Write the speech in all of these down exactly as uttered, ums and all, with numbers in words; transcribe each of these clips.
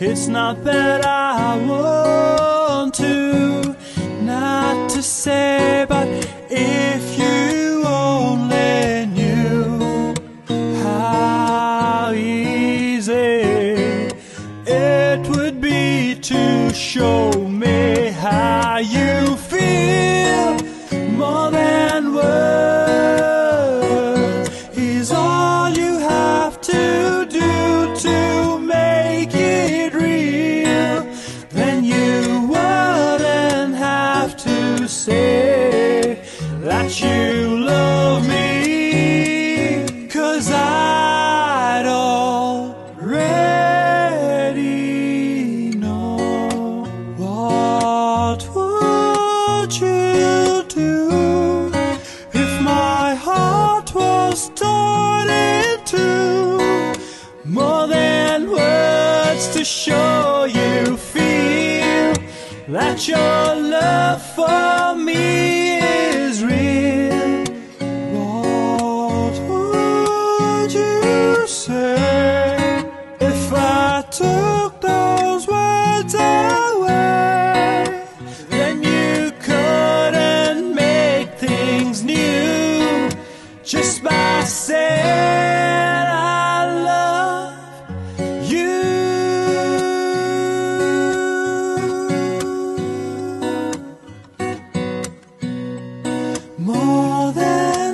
It's not that I want to, not to say, but if you only knew how easy it would be to show me how you feel. More than words is all you have to do to make it real. Then you wouldn't have to say that you love me, 'cause I'd already know. What would you do if my heart was torn in two? More than words to show you feel that your love for me is real. What would you say if I took those words away? Then you couldn't make things new just by saying I love you. More than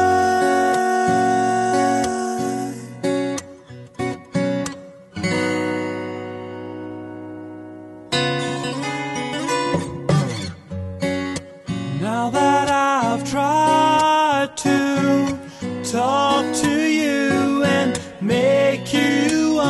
words. Now that I've tried to talk to you and make you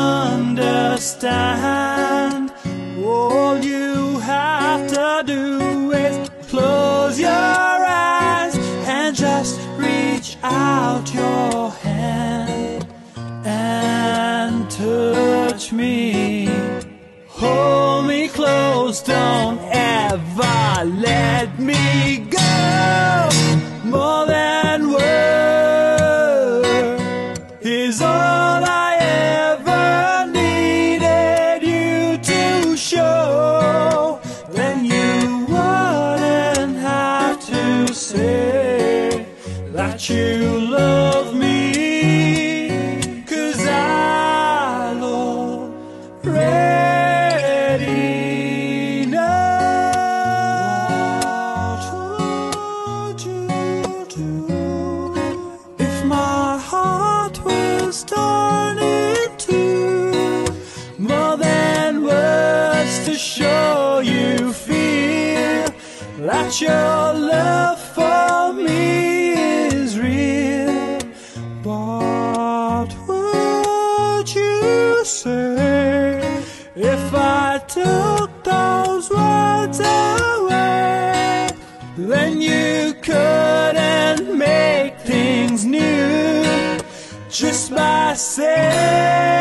understand, all you have to do is close your eyes and just reach out your hand and touch me. Hold me close, don't ever let me go. More than words is all I ever needed you to show. Then you wouldn't have to say that you love me, 'cause I'll already know. What would you do if my heart was torn in two? More than words to show you feel that your love for me is real. What would you say if I took those words away? Then you couldn't make things new just by saying